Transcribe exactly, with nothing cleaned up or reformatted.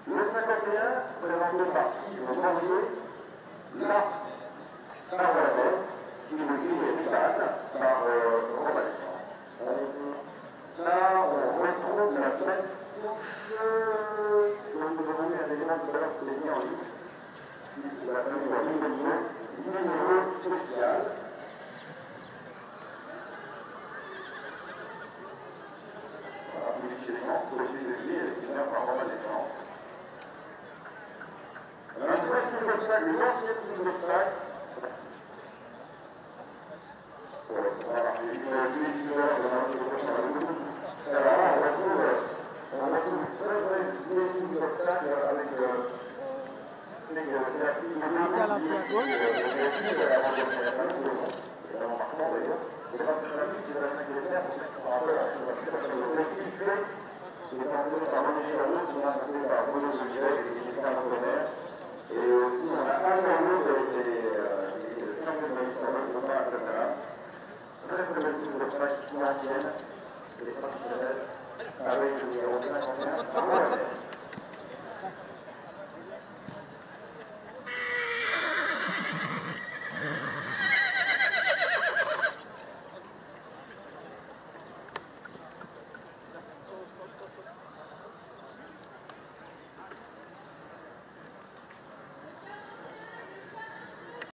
Le cinquante et un, présenté par Yves Rangier, là, par la bête, qui nous dit les Rital, par Romain. Là, on retrouve la tête dont nous avons mis un élément tout à l'heure qui est mis en ligne. La famille de numéro, numéro social. Voilà, positionnement, positionnement, avec une heure par Romain d'écran. Alors, une fois que c'est comme ça, les anciennes lignes de trace, pour la marque des